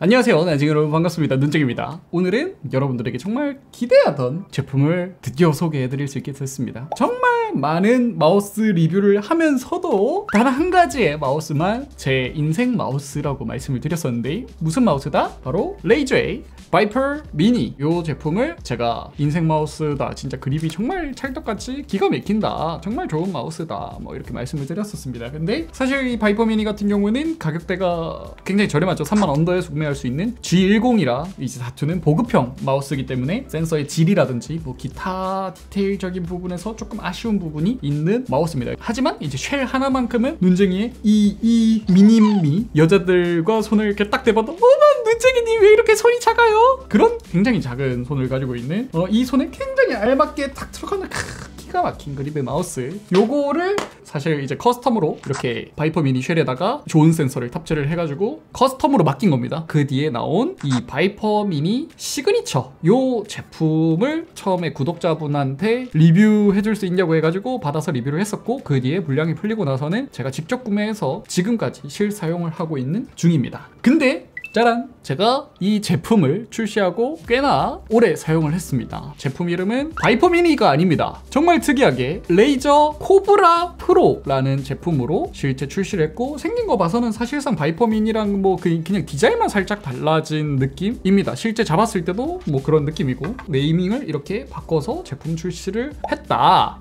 안녕하세요. 나징 여러분 반갑습니다. 눈쟁입니다. 오늘은 여러분들에게 정말 기대하던 제품을 드디어 소개해드릴 수 있게 됐습니다. 정말 많은 마우스 리뷰를 하면서도 단 한 가지의 마우스만 제 인생 마우스라고 말씀을 드렸었는데 무슨 마우스다? 바로 레이저의 바이퍼 미니. 이 제품을 제가 인생 마우스다, 진짜 그립이 정말 찰떡같이 기가 막힌다, 정말 좋은 마우스다, 뭐 이렇게 말씀을 드렸었습니다. 근데 사실 이 바이퍼 미니 같은 경우는 가격대가 굉장히 저렴하죠. 3만 언더에 구매할 수 있는 G10이라 이제 다투는 보급형 마우스이기 때문에 센서의 질이라든지 뭐 기타 디테일적인 부분에서 조금 아쉬운 부분이 있는 마우스입니다. 하지만 이제 쉘 하나만큼은 눈쟁이의 이 미니미 여자들과 손을 이렇게 딱 대봐도 어머 눈쟁이님 왜 이렇게 손이 작아요? 그런 굉장히 작은 손을 가지고 있는 이 손에 굉장히 알맞게 딱 들어가는 기가 막힌 그립의 마우스. 요거를 사실 이제 커스텀으로 이렇게 바이퍼 미니 쉘에다가 좋은 센서를 탑재를 해가지고 커스텀으로 맡긴 겁니다. 그 뒤에 나온 이 바이퍼 미니 시그니처 요 제품을 처음에 구독자분한테 리뷰해줄 수 있냐고 해가지고 받아서 리뷰를 했었고, 그 뒤에 물량이 풀리고 나서는 제가 직접 구매해서 지금까지 실사용을 하고 있는 중입니다. 근데 짜란! 제가 이 제품을 출시하고 꽤나 오래 사용을 했습니다. 제품 이름은 바이퍼 미니가 아닙니다. 정말 특이하게 레이저 코브라 프로라는 제품으로 실제 출시를 했고, 생긴 거 봐서는 사실상 바이퍼 미니랑 뭐 그냥 디자인만 살짝 달라진 느낌입니다. 실제 잡았을 때도 뭐 그런 느낌이고, 네이밍을 이렇게 바꿔서 제품 출시를 했다.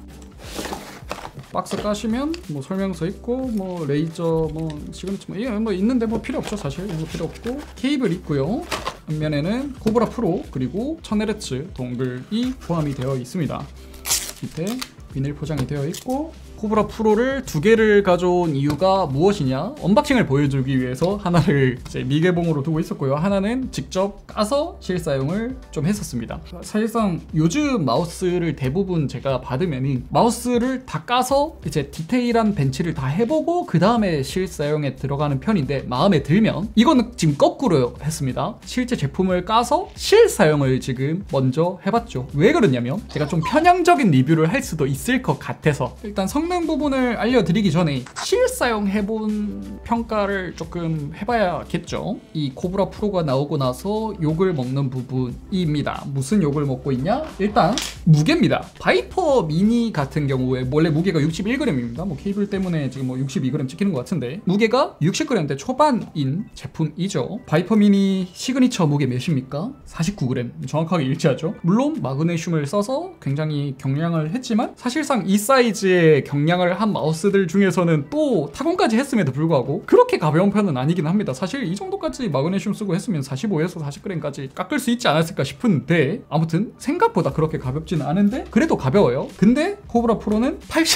박스 까시면 뭐 설명서 있고 뭐 레이저 뭐 시그니처 뭐 있는데 뭐 필요 없죠. 사실 이거 필요 없고, 케이블 있고요. 앞면에는 코브라 프로 그리고 1000Hz 동글이 포함이 되어 있습니다. 밑에 비닐 포장이 되어 있고, 코브라 프로를 두 개를 가져온 이유가 무엇이냐? 언박싱을 보여주기 위해서 하나를 이제 미개봉으로 두고 있었고요. 하나는 직접 까서 실사용을 좀 했었습니다. 사실상 요즘 마우스를 대부분 제가 받으면 마우스를 다 까서 이제 디테일한 벤치를 다 해보고 그 다음에 실사용에 들어가는 편인데, 마음에 들면 이거는 지금 거꾸로 했습니다. 실제 제품을 까서 실사용을 지금 먼저 해봤죠. 왜 그러냐면 제가 좀 편향적인 리뷰를 할 수도 있을 것 같아서 일단 성능 부분을 알려드리기 전에 실사용 해본 평가를 조금 해봐야겠죠. 이 코브라 프로가 나오고 나서 욕을 먹는 부분입니다. 무슨 욕을 먹고 있냐? 일단 무게입니다. 바이퍼 미니 같은 경우에 원래 무게가 61g입니다. 뭐 케이블 때문에 지금 뭐 62g 찍히는 것 같은데 무게가 60g대 초반인 제품이죠. 바이퍼 미니 시그니처 무게 몇입니까? 49g. 정확하게 일치하죠. 물론 마그네슘을 써서 굉장히 경량을 했지만 사실상 이 사이즈의 경량을 한 마우스들 중에서는 또 타공까지 했음에도 불구하고 그렇게 가벼운 편은 아니긴 합니다. 사실 이 정도까지 마그네슘 쓰고 했으면 45에서 40g까지 깎을 수 있지 않았을까 싶은데, 아무튼 생각보다 그렇게 가볍지는 않은데 그래도 가벼워요. 근데 코브라 프로는 80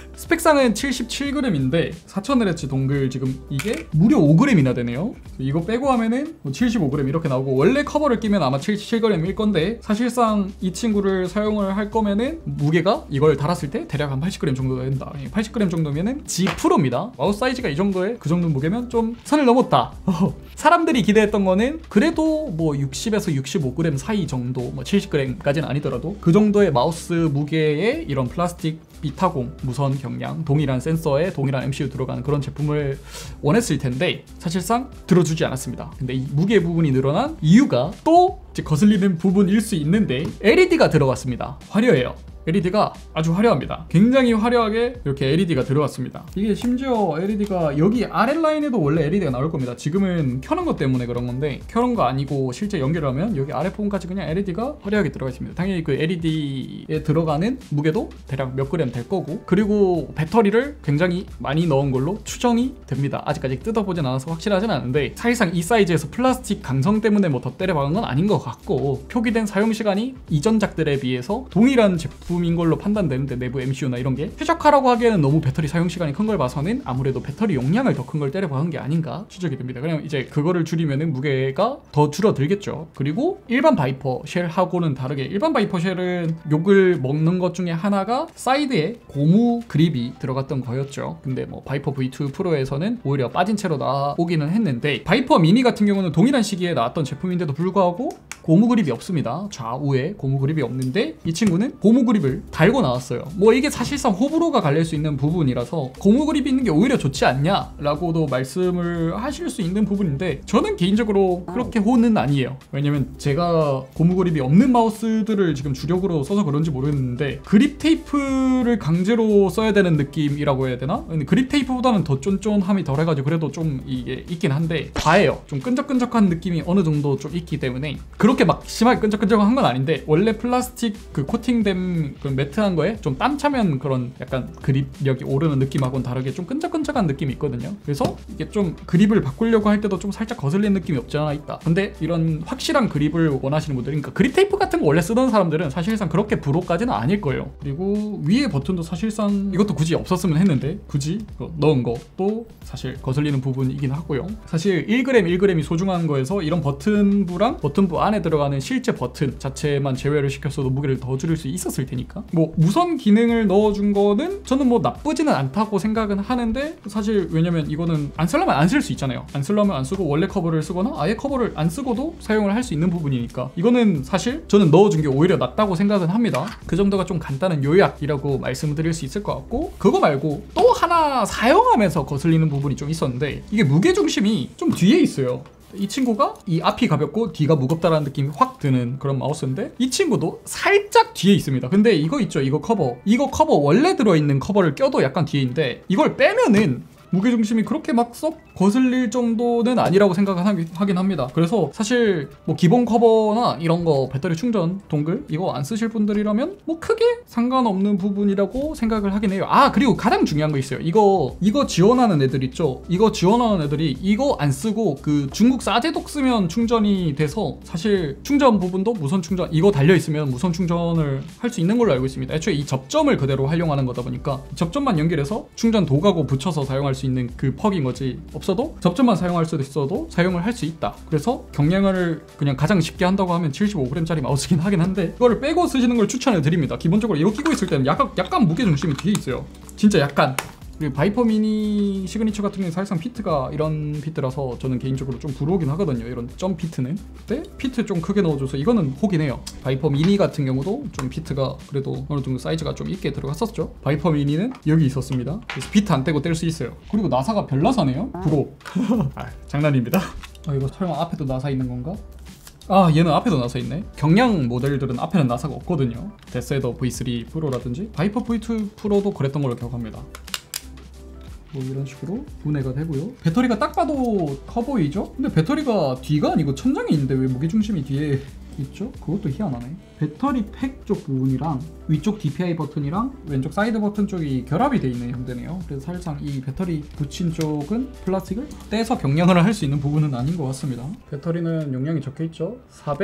스펙상은 77g인데 4000Hz 동글 지금 이게 무려 5g이나 되네요. 이거 빼고 하면은 75g 이렇게 나오고, 원래 커버를 끼면 아마 77g일 건데 사실상 이 친구를 사용을 할 거면은 무게가 이걸 달았을 때 대략 한 80g 정도 된다. 80g 정도면은 G 프로입니다. 마우스 사이즈가 이 정도에 그 정도 무게면 좀 선을 넘었다. 사람들이 기대했던 거는 그래도 뭐 60에서 65g 사이 정도, 뭐 70g까지는 아니더라도 그 정도의 마우스 무게에 이런 플라스틱 비타공 무선 경량 동일한 센서에 동일한 MCU 들어가는 그런 제품을 원했을 텐데 사실상 들어주지 않았습니다. 근데 이 무게 부분이 늘어난 이유가 또 거슬리는 부분일 수 있는데 LED가 들어갔습니다. 화려해요. LED가 아주 화려합니다. 굉장히 화려하게 이렇게 LED가 들어왔습니다. 이게 심지어 LED가 여기 아랫 라인에도 원래 LED가 나올 겁니다. 지금은 켜놓은 것 때문에 그런 건데, 켜놓은 거 아니고 실제 연결하면 여기 아랫 부분까지 그냥 LED가 화려하게 들어가 있습니다. 당연히 그 LED에 들어가는 무게도 대략 몇 그램 될 거고, 그리고 배터리를 굉장히 많이 넣은 걸로 추정이 됩니다. 아직까지 뜯어보진 않아서 확실하진 않은데 사실상 이 사이즈에서 플라스틱 강성 때문에 뭐 더 때려박은 건 아닌 것 같고, 표기된 사용시간이 이전작들에 비해서 동일한 제품인 걸로 판단되는데 내부 MCU나 이런 게 최적화라고 하기에는 너무 배터리 사용시간이 큰 걸 봐서는 아무래도 배터리 용량을 더 큰 걸 때려박은 게 아닌가 추적이 됩니다. 그냥 이제 그거를 줄이면은 무게가 더 줄어들겠죠. 그리고 일반 바이퍼 쉘하고는 다르게 일반 바이퍼 쉘은 욕을 먹는 것 중에 하나가 사이드에 고무 그립이 들어갔던 거였죠. 근데 뭐 바이퍼 V2 프로에서는 오히려 빠진 채로 나오기는 했는데, 바이퍼 미니 같은 경우는 동일한 시기에 나왔던 제품인데도 불구하고 고무 그립이 없습니다. 좌우에 고무 그립이 없는데 이 친구는 고무 그립을 달고 나왔어요. 뭐 이게 사실상 호불호가 갈릴 수 있는 부분이라서 고무 그립이 있는 게 오히려 좋지 않냐 라고도 말씀을 하실 수 있는 부분인데 저는 개인적으로 그렇게 호는 아니에요. 왜냐면 제가 고무 그립이 없는 마우스들을 지금 주력으로 써서 그런지 모르겠는데 그립 테이프를 강제로 써야 되는 느낌이라고 해야 되나? 근데 그립 테이프보다는 더 쫀쫀함이 덜해가지고 그래도 좀 이게 있긴 한데 과해요. 좀 끈적끈적한 느낌이 어느 정도 좀 있기 때문에 그렇게 막 심하게 끈적끈적한 건 아닌데 원래 플라스틱 그 코팅된 그 매트한 거에 좀 땀 차면 그런 약간 그립력이 오르는 느낌하고는 다르게 좀 끈적끈적한 느낌이 있거든요. 그래서 이게 좀 그립을 바꾸려고 할 때도 좀 살짝 거슬리는 느낌이 없지 않아 있다. 근데 이런 확실한 그립을 원하시는 분들, 그러니까 그립 테이프 같은 거 원래 쓰던 사람들은 사실상 그렇게 불호까지는 아닐 거예요. 그리고 위에 버튼도 사실상 이것도 굳이 없었으면 했는데 굳이 넣은 것도 사실 거슬리는 부분이긴 하고요. 사실 1g 1g이 소중한 거에서 이런 버튼부랑 버튼부 안에 들어가는 실제 버튼 자체만 제외를 시켰어도 무게를 더 줄일 수 있었을 테니까 뭐 무선 기능을 넣어준 거는 저는 뭐 나쁘지는 않다고 생각은 하는데 사실 왜냐면 이거는 안 쓰려면 안 쓸 수 있잖아요. 안 쓰려면 안 쓰고 원래 커버를 쓰거나 아예 커버를 안 쓰고도 사용을 할 수 있는 부분이니까 이거는 사실 저는 넣어준 게 오히려 낫다고 생각은 합니다. 그 정도가 좀 간단한 요약이라고 말씀을 드릴 수 있을 것 같고 그거 말고 또 하나 사용하면서 거슬리는 부분이 좀 있었는데 이게 무게중심이 좀 뒤에 있어요. 이 친구가 이 앞이 가볍고 뒤가 무겁다라는 느낌이 확 드는 그런 마우스인데 이 친구도 살짝 뒤에 있습니다. 근데 이거 있죠, 이거 커버 원래 들어있는 커버를 껴도 약간 뒤에인데 이걸 빼면은 무게중심이 그렇게 막 썩 거슬릴 정도는 아니라고 생각하긴 합니다. 그래서 사실 뭐 기본 커버나 이런 거 배터리 충전 동글 이거 안 쓰실 분들이라면 뭐 크게 상관없는 부분이라고 생각을 하긴 해요. 아 그리고 가장 중요한 거 있어요. 이거 지원하는 애들 있죠. 이거 지원하는 애들이 이거 안 쓰고 그 중국 싸제독 쓰면 충전이 돼서 사실 충전 부분도 무선 충전 이거 달려있으면 무선 충전을 할 수 있는 걸로 알고 있습니다. 애초에 이 접점을 그대로 활용하는 거다 보니까 접점만 연결해서 충전 도가고 붙여서 사용할 수 있는 그 퍽인 거지 없어도 접점만 사용할 수도 있어도 사용을 할 수 있다. 그래서 경량을 그냥 가장 쉽게 한다고 하면 75g짜리 마우스긴 하긴 한데 이거를 빼고 쓰시는 걸 추천해 드립니다. 기본적으로 이거 끼고 있을 때는 약간 무게중심이 뒤에 있어요. 진짜 약간. 그리고 바이퍼 미니 시그니처 같은 경우는 사실상 피트가 이런 피트라서 저는 개인적으로 좀 부러우긴 하거든요. 이런 점 피트는. 근데 피트 좀 크게 넣어줘서 이거는 호긴 해요. 바이퍼 미니 같은 경우도 좀 피트가 그래도 어느 정도 사이즈가 좀 있게 들어갔었죠. 바이퍼 미니는 여기 있었습니다. 그래서 피트 안 떼고 뗄 수 있어요. 그리고 나사가 별나사네요. 부러워. 장난입니다. 이거 설마 앞에도 나사 있는 건가? 아 얘는 앞에도 나사 있네. 경량 모델들은 앞에는 나사가 없거든요. 데스헤더 V3 프로라든지 바이퍼 V2 프로도 그랬던 걸로 기억합니다. 뭐 이런 식으로 분해가 되고요. 배터리가 딱 봐도 커 보이죠? 근데 배터리가 뒤가 아니고 천장에 있는데 왜 무게중심이 뒤에 있죠? 그것도 희한하네. 배터리 팩 쪽 부분이랑 위쪽 DPI 버튼이랑 왼쪽 사이드 버튼 쪽이 결합이 되어 있는 형태네요. 그래서 사실상 이 배터리 붙인 쪽은 플라스틱을 떼서 경량을 할 수 있는 부분은 아닌 것 같습니다. 배터리는 용량이 적혀있죠.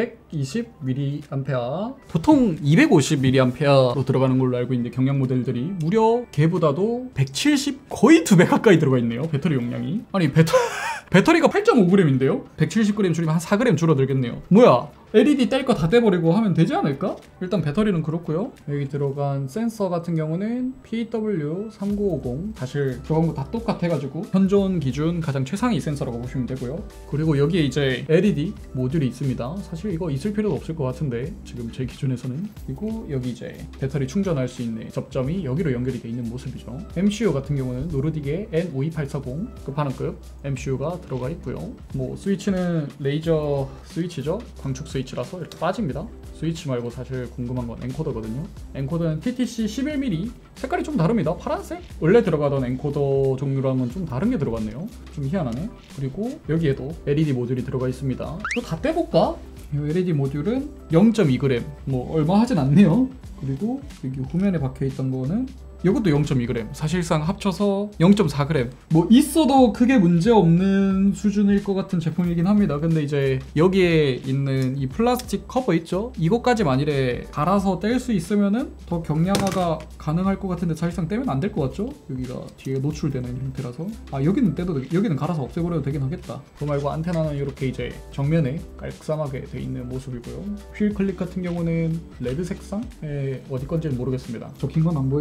420mAh 보통 250mAh로 들어가는 걸로 알고 있는데 경량 모델들이 무려 걔보다도 170 거의 2배 가까이 들어가 있네요. 배터리 용량이. 아니 배터리가 8.5g인데요? 170g 줄이면 한 4g 줄어들겠네요. 뭐야? LED 뗄 거 다 떼버리고 하면 되지 않을까? 일단 배터리는 그렇고요. 여기 들어간 센서 같은 경우는 PW3950 사실 들어간 거 다 똑같아가지고 현존 기준 가장 최상위 센서라고 보시면 되고요. 그리고 여기에 이제 LED 모듈이 있습니다. 사실 이거 있을 필요도 없을 것 같은데 지금 제 기준에서는. 그리고 여기 이제 배터리 충전할 수 있는 접점이 여기로 연결이 되어 있는 모습이죠. MCU 같은 경우는 노르딕의 N52840 끝판왕급 MCU가 들어가 있고요. 뭐 스위치는 레이저 스위치죠. 광축 스위치라서 이렇게 빠집니다. 스위치 말고 사실 궁금한 건 엔코더거든요. 엔코더는 TTC 11mm 색깔이 좀 다릅니다. 파란색? 원래 들어가던 엔코더 종류랑은 좀 다른 게 들어갔네요. 좀 희한하네. 그리고 여기에도 LED 모듈이 들어가 있습니다. 이거 다 떼볼까? 이 LED 모듈은 0.2g 뭐 얼마 하진 않네요. 그리고 여기 후면에 박혀있던 거는 이것도 0.2g 사실상 합쳐서 0.4g 뭐 있어도 크게 문제없는 수준일 것 같은 제품이긴 합니다. 근데 이제 여기에 있는 이 플라스틱 커버 있죠? 이것까지 만일에 갈아서 뗄 수 있으면은 더 경량화가 가능할 것 같은데 사실상 떼면 안 될 것 같죠? 여기가 뒤에 노출되는 형태라서 여기는 여기는 갈아서 없애버려도 되긴 하겠다. 그거 말고 안테나는 이렇게 이제 정면에 깔끔하게 돼 있는 모습이고요. 휠 클립 같은 경우는 레드 색상의 어디 건지는 모르겠습니다. 적힌 건 안 보여요.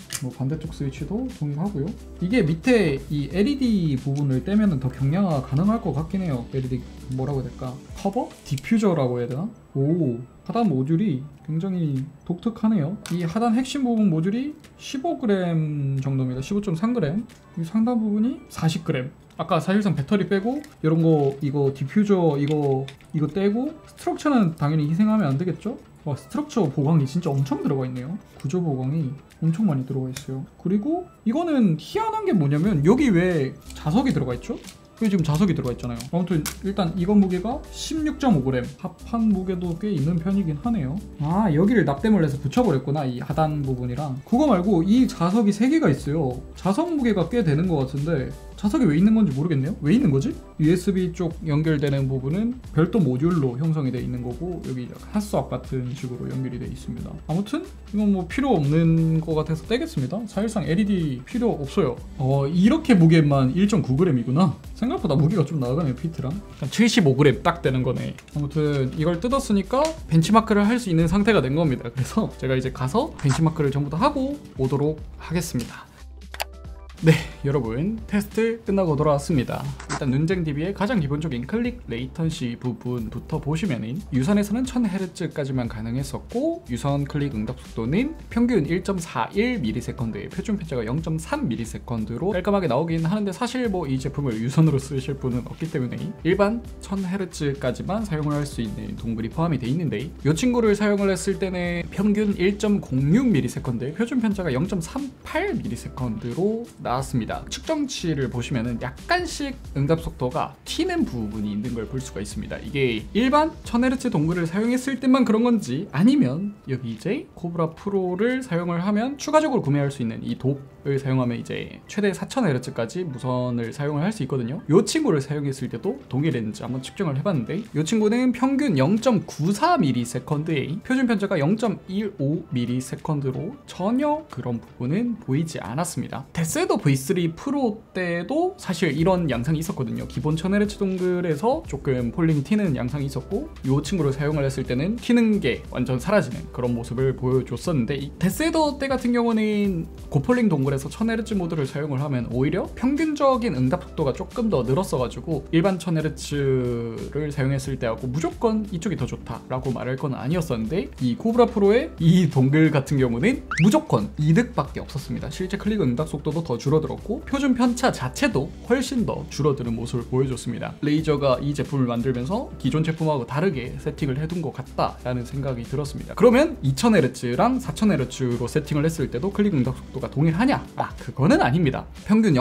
뭐 반대쪽 스위치도 동일하고요. 이게 밑에 이 LED 부분을 떼면 더 경량화가 가능할 것 같긴 해요. LED 뭐라고 해야 될까? 커버? 디퓨저라고 해야 되나? 오, 하단 모듈이 굉장히 독특하네요. 이 하단 핵심 부분 모듈이 15g 정도입니다. 15.3g. 이 상단 부분이 40g. 아까 사실상 배터리 빼고 이런 거 이거 디퓨저 이거 떼고 스트럭처는 당연히 희생하면 안 되겠죠? 와, 스트럭처 보강이 진짜 엄청 들어가 있네요. 구조 보강이 엄청 많이 들어가 있어요. 그리고 이거는 희한한 게 뭐냐면 여기 왜 자석이 들어가 있죠? 여기 지금 자석이 들어가 있잖아요. 아무튼 일단 이건 무게가 16.5g. 합한 무게도 꽤 있는 편이긴 하네요. 아, 여기를 납땜을 해서 붙여버렸구나. 이 하단 부분이랑. 그거 말고 이 자석이 3개가 있어요. 자석 무게가 꽤 되는 것 같은데 자석이 왜 있는 건지 모르겠네요. 왜 있는 거지? USB 쪽 연결되는 부분은 별도 모듈로 형성이 되어 있는 거고 여기 핫스왑 같은 식으로 연결이 되어 있습니다. 아무튼 이건 뭐 필요 없는 것 같아서 떼겠습니다. 사실상 LED 필요 없어요. 이렇게 무게만 1.9g이구나. 생각보다 무게가 좀 나가네요. 피트랑 75g 딱 되는 거네. 아무튼 이걸 뜯었으니까 벤치마크를 할 수 있는 상태가 된 겁니다. 그래서 제가 이제 가서 벤치마크를 전부 다 하고 오도록 하겠습니다. 네, 여러분 테스트 끝나고 돌아왔습니다. 일단 눈쟁TV의 가장 기본적인 클릭 레이턴시 부분부터 보시면은 유선에서는 1000Hz까지만 가능했었고 유선 클릭 응답 속도는 평균 1.41ms, 표준 편차가 0.3ms.로 깔끔하게 나오긴 하는데 사실 뭐 이 제품을 유선으로 쓰실 분은 없기 때문에 일반 1000Hz까지만 사용을 할 수 있는 동글이 포함이 돼 있는데 이 친구를 사용을 했을 때는 평균 1.06ms, 표준 편차가 0.38ms.로 나왔습니다. 측정치를 보시면은 약간씩 응답 속도가 튀는 부분이 있는 걸 볼 수가 있습니다. 이게 일반 1000Hz 동글을 사용했을 때만 그런 건지 아니면 여기 이제 코브라 프로를 사용을 하면 추가적으로 구매할 수 있는 이 돕을 사용하면 이제 최대 4000Hz까지 무선을 사용을 할 수 있거든요. 이 친구를 사용했을 때도 동일했는지 한번 측정을 해봤는데 이 친구는 평균 0.94ms의 표준 편차가 0.15ms로 전혀 그런 부분은 보이지 않았습니다. 데스도 V3 프로 때도 사실 이런 양상이 있었거든요. 기본 1000Hz 동글에서 조금 폴링 튀는 양상이 있었고 이 친구를 사용을 했을 때는 튀는 게 완전 사라지는 그런 모습을 보여줬었는데 이 데스더 때 같은 경우는 고폴링 동글에서 1000Hz 모드를 사용을 하면 오히려 평균적인 응답 속도가 조금 더 늘었어가지고 일반 1000Hz를 사용했을 때하고 무조건 이쪽이 더 좋다라고 말할 건 아니었었는데 이 코브라 프로의 이 동글 같은 경우는 무조건 이득밖에 없었습니다. 실제 클릭 응답 속도도 더 줄어들었고 표준 편차 자체도 훨씬 더 줄어드는 모습을 보여줬습니다. 레이저가 이 제품을 만들면서 기존 제품하고 다르게 세팅을 해둔 것 같다라는 생각이 들었습니다. 그러면 2000Hz랑 4000Hz로 세팅을 했을 때도 클릭 응답 속도가 동일하냐? 그거는 아닙니다. 평균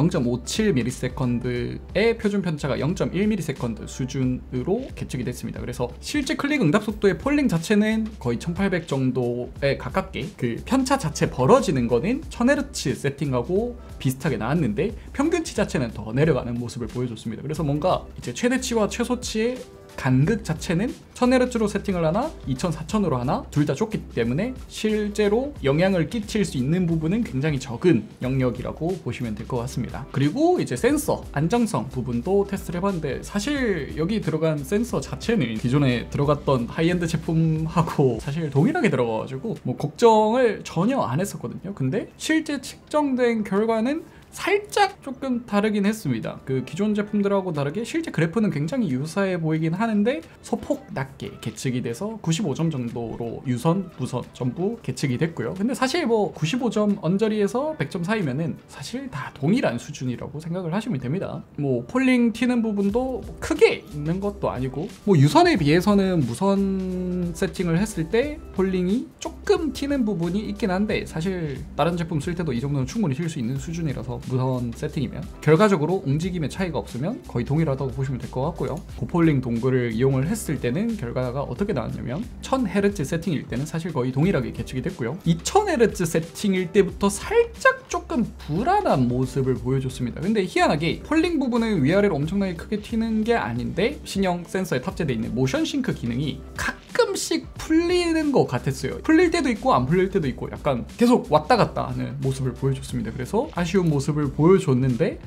0.57ms의 표준 편차가 0.1ms 수준으로 계측이 됐습니다. 그래서 실제 클릭 응답 속도의 폴링 자체는 거의 1800 정도에 가깝게 그 편차 자체 벌어지는 거는 1000Hz 세팅하고 비슷하게 나왔는데 평균치 자체는 더 내려가는 모습을 보여줬습니다. 그래서 뭔가 이제 최대치와 최소치의 간극 자체는 1000Hz로 세팅을 하나 2000, 4000으로 하나 둘 다 좋기 때문에 실제로 영향을 끼칠 수 있는 부분은 굉장히 적은 영역이라고 보시면 될 것 같습니다. 그리고 이제 센서 안정성 부분도 테스트를 해봤는데 사실 여기 들어간 센서 자체는 기존에 들어갔던 하이엔드 제품하고 사실 동일하게 들어가가지고 뭐 걱정을 전혀 안 했었거든요. 근데 실제 측정된 결과는 살짝 조금 다르긴 했습니다. 그 기존 제품들하고 다르게 실제 그래프는 굉장히 유사해 보이긴 하는데 소폭 낮게 계측이 돼서 95점 정도로 유선, 무선 전부 계측이 됐고요. 근데 사실 뭐 95점 언저리에서 100점 사이면은 사실 다 동일한 수준이라고 생각을 하시면 됩니다. 뭐 폴링 튀는 부분도 크게 있는 것도 아니고 뭐 유선에 비해서는 무선 세팅을 했을 때 폴링이 조금 튀는 부분이 있긴 한데 사실 다른 제품 쓸 때도 이 정도는 충분히 튈 수 있는 수준이라서 무선 세팅이면 결과적으로 움직임의 차이가 없으면 거의 동일하다고 보시면 될 것 같고요. 고폴링 동글을 이용을 했을 때는 결과가 어떻게 나왔냐면 1000Hz 세팅일 때는 사실 거의 동일하게 계측이 됐고요. 2000Hz 세팅일 때부터 살짝 조금 불안한 모습을 보여줬습니다. 근데 희한하게 폴링 부분은 위아래로 엄청나게 크게 튀는 게 아닌데 신형 센서에 탑재되어 있는 모션 싱크 기능이 가끔씩 풀리는 것 같았어요. 풀릴 때도 있고 안 풀릴 때도 있고 약간 계속 왔다 갔다 하는 모습을 보여줬습니다. 그래서 아쉬운 모습을 보여줬는데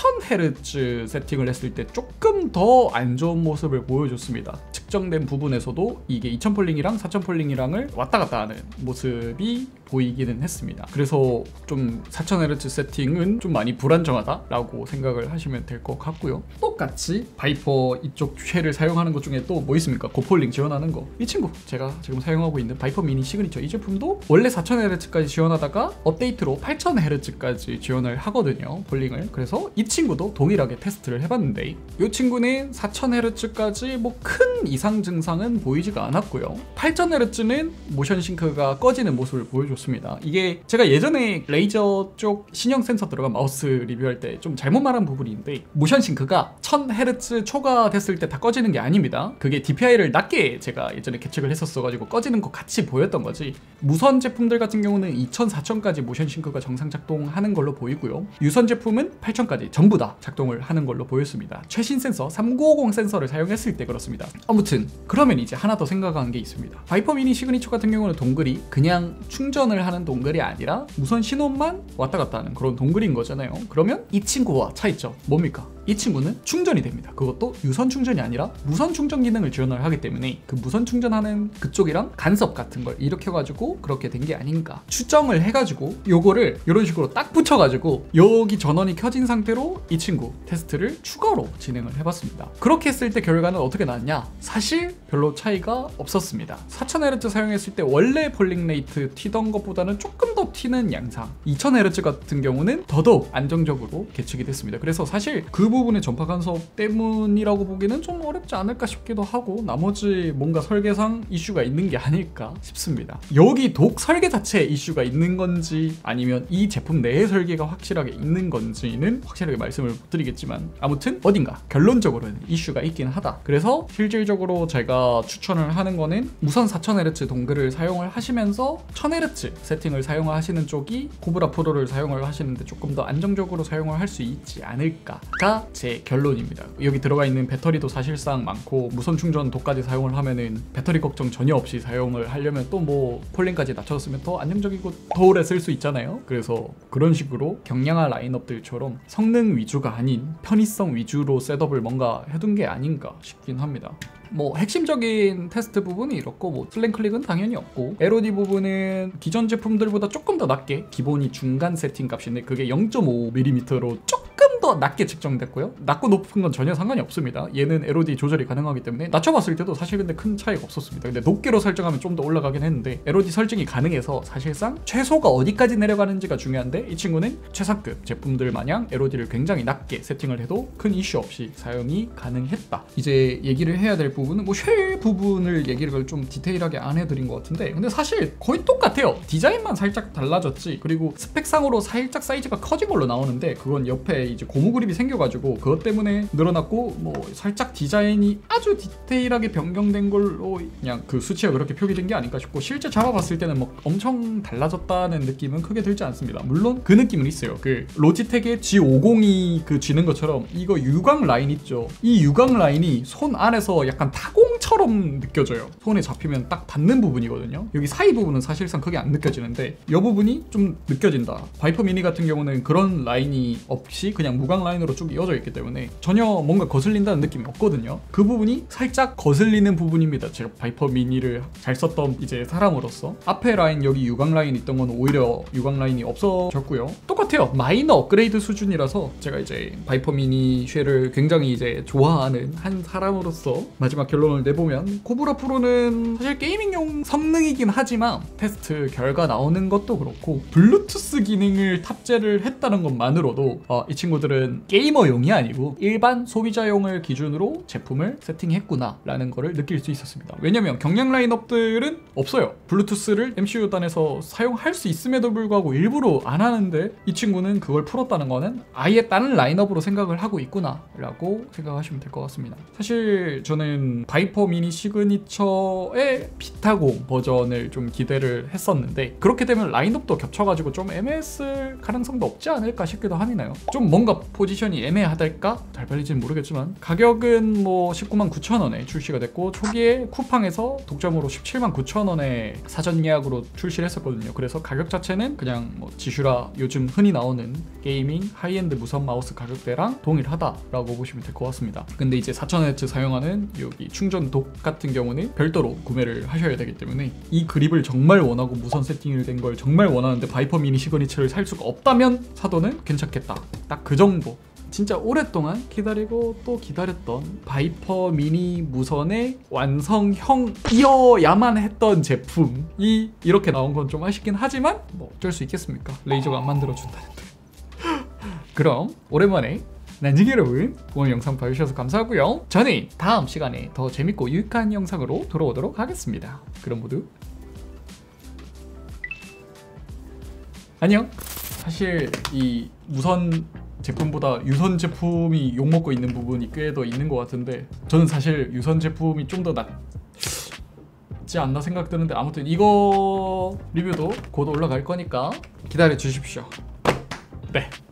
4000Hz 세팅을 했을 때 조금 더 안 좋은 모습을 보여줬습니다. 측정된 부분에서도 이게 2000폴링이랑 4000폴링이랑을 왔다 갔다 하는 모습이 보이기는 했습니다. 그래서 좀 4000Hz 세팅은 좀 많이 불안정하다라고 생각을 하시면 될 것 같고요. 똑같이 바이퍼 이쪽 쉐를 사용하는 것 중에 또 뭐 있습니까? 고폴링 지원하는 거. 이 친구 제가 지금 사용하고 있는 바이퍼 미니 시그니처 이 제품도 원래 4000Hz까지 지원하다가 업데이트로 8000Hz까지 지원을 하거든요. 폴링을. 그래서 이 친구도 동일하게 테스트를 해봤는데 이 친구는 4000Hz까지 뭐 큰 이상 증상은 보이지가 않았고요. 8000Hz는 모션 싱크가 꺼지는 모습을 보여줬습니다. 이게 제가 예전에 레이저 쪽 신형 센서 들어간 마우스 리뷰할 때 좀 잘못 말한 부분인데 모션 싱크가 1000Hz 초과됐을 때 다 꺼지는 게 아닙니다. 그게 DPI를 낮게 제가 예전에 계측을 했었어가지고 꺼지는 것 같이 보였던 거지. 무선 제품들 같은 경우는 2000, 4000까지 모션 싱크가 정상 작동하는 걸로 보이고요. 유선 제품은 8000까지 전부 다 작동을 하는 걸로 보였습니다. 최신 센서 3950 센서를 사용했을 때 그렇습니다. 아무튼 그러면 이제 하나 더 생각한 게 있습니다. 바이퍼 미니 시그니처 같은 경우는 동글이 그냥 충전을 하는 동글이 아니라 무선 신호만 왔다 갔다 하는 그런 동글인 거잖아요. 그러면 이 친구와 차이점 뭡니까? 이 친구는 충전이 됩니다. 그것도 유선 충전이 아니라 무선 충전 기능을 지원을 하기 때문에 그 무선 충전하는 그쪽이랑 간섭 같은 걸 일으켜가지고 그렇게 된 게 아닌가 추정을 해가지고 요거를 이런 식으로 딱 붙여가지고 여기 전원이 켜진 상태로 이 친구 테스트를 추가로 진행을 해봤습니다. 그렇게 했을 때 결과는 어떻게 나왔냐? 사실 별로 차이가 없었습니다. 4000Hz 사용했을 때 원래 폴링 레이트 튀던 것보다는 조금 더 튀는 양상, 2000Hz 같은 경우는 더더욱 안정적으로 계측이 됐습니다. 그래서 사실 그 부분의 전파 간섭 때문이라고 보기는 좀 어렵지 않을까 싶기도 하고 나머지 뭔가 설계상 이슈가 있는 게 아닐까 싶습니다. 여기 독 설계 자체에 이슈가 있는 건지 아니면 이 제품 내의 설계가 확실하게 있는 건지는 확실하게 말씀을 못 드리겠지만 아무튼 어딘가 결론적으로는 이슈가 있긴 하다. 그래서 실질적으로 제가 추천을 하는 거는 무선 4000Hz 동글을 사용을 하시면서 1000Hz 세팅을 사용하시는 쪽이 코브라 프로를 사용을 하시는데 조금 더 안정적으로 사용을 할 수 있지 않을까가 제 결론입니다. 여기 들어가 있는 배터리도 사실상 많고 무선 충전 도까지 사용을 하면은 배터리 걱정 전혀 없이 사용을 하려면 또 뭐 폴링까지 낮춰줬으면 더 안정적이고 더 오래 쓸 수 있잖아요. 그래서 그런 식으로 경량화 라인업들처럼 성능 위주가 아닌 편의성 위주로 셋업을 뭔가 해둔 게 아닌가 싶긴 합니다. 뭐 핵심적인 테스트 부분이 이렇고 뭐 슬랭 클릭은 당연히 없고 LOD 부분은 기존 제품들보다 조금 더 낮게 기본이 중간 세팅 값인데 그게 0.5mm로 조금 더 낮게 측정됐고요. 낮고 높은 건 전혀 상관이 없습니다. 얘는 LOD 조절이 가능하기 때문에 낮춰봤을 때도 사실 근데 큰 차이가 없었습니다. 근데 높게로 설정하면 좀 더 올라가긴 했는데 LOD 설정이 가능해서 사실상 최소가 어디까지 내려가는지가 중요한데 이 친구는 최상급 제품들 마냥 LOD를 굉장히 낮게 세팅을 해도 큰 이슈 없이 사용이 가능했다. 이제 얘기를 해야 될 부분은 뭐 쉘 부분을 얘기를 좀 디테일하게 안 해드린 것 같은데 근데 사실 거의 똑같아요. 디자인만 살짝 달라졌지. 그리고 스펙상으로 살짝 사이즈가 커진 걸로 나오는데 그건 옆에 이제 고무 그립이 생겨가지고 그것 때문에 늘어났고 뭐 살짝 디자인이 아주 디테일하게 변경된 걸로 그냥 그 수치가 그렇게 표기된 게 아닐까 싶고 실제 잡아봤을 때는 뭐 엄청 달라졌다는 느낌은 크게 들지 않습니다. 물론 그 느낌은 있어요. 그 로지텍의 G502 그 쥐는 것처럼 이거 유광 라인 있죠. 이 유광 라인이 손 안에서 약간 타공처럼 느껴져요. 손에 잡히면 딱 닿는 부분이거든요. 여기 사이 부분은 사실상 크게 안 느껴지는데 이 부분이 좀 느껴진다. 바이퍼 미니 같은 경우는 그런 라인이 없이 그냥 무광 라인으로 쭉 이어져 있기 때문에 전혀 뭔가 거슬린다는 느낌이 없거든요. 그 부분이 살짝 거슬리는 부분입니다. 제가 바이퍼 미니를 잘 썼던 이제 사람으로서 앞에 라인 여기 유광 라인 있던 건 오히려 유광 라인이 없어졌고요. 똑같아요. 마이너 업그레이드 수준이라서 제가 이제 바이퍼 미니 쉐를 굉장히 이제 좋아하는 한 사람으로서 마지막 결론을 내보면 코브라 프로는 사실 게이밍용 성능이긴 하지만 테스트 결과 나오는 것도 그렇고 블루투스 기능을 탑재를 했다는 것만으로도 이 친구들은 게이머용이 아니고 일반 소비자용을 기준으로 제품을 세팅했구나 라는 거를 느낄 수 있었습니다. 왜냐면 경량 라인업들은 없어요. 블루투스를 MCU단에서 사용할 수 있음에도 불구하고 일부러 안 하는데 이 친구는 그걸 풀었다는 거는 아예 다른 라인업으로 생각을 하고 있구나 라고 생각하시면 될 것 같습니다. 사실 저는 바이퍼 미니 시그니처의 비타공 버전을 좀 기대를 했었는데 그렇게 되면 라인업도 겹쳐가지고 좀 애매했을 가능성도 없지 않을까 싶기도 하네요. 좀 뭔가 포지션이 애매하달까? 잘 팔리지는 모르겠지만 가격은 뭐 199,900원에 출시가 됐고 초기에 쿠팡에서 독점으로 179,900원에 사전 예약으로 출시를 했었거든요. 그래서 가격 자체는 그냥 뭐 지슈라 요즘 흔히 나오는 게이밍 하이엔드 무선 마우스 가격대랑 동일하다라고 보시면 될 것 같습니다. 근데 이제 4000Hz 사용하는 여기 충전 독 같은 경우는 별도로 구매를 하셔야 되기 때문에 이 그립을 정말 원하고 무선 세팅이 된 걸 정말 원하는데 바이퍼 미니 시그니처를 살 수가 없다면 사도는 괜찮겠다. 딱 그 정도. 진짜 오랫동안 기다리고 또 기다렸던 바이퍼 미니 무선의 완성형이어야만 했던 제품이 이렇게 나온 건 좀 아쉽긴 하지만 뭐 어쩔 수 있겠습니까? 레이저가 안 만들어준다는데. 그럼 오랜만에 난징이 여러분 오늘 영상 봐주셔서 감사하고요. 저는 다음 시간에 더 재밌고 유익한 영상으로 돌아오도록 하겠습니다. 그럼 모두 안녕. 사실 이 무선 제품보다 유선 제품이 욕먹고 있는 부분이 꽤 더 있는 것 같은데 저는 사실 유선 제품이 좀 더 낫지 않나 생각드는데 아무튼 이거 리뷰도 곧 올라갈 거니까 기다려 주십시오. 네.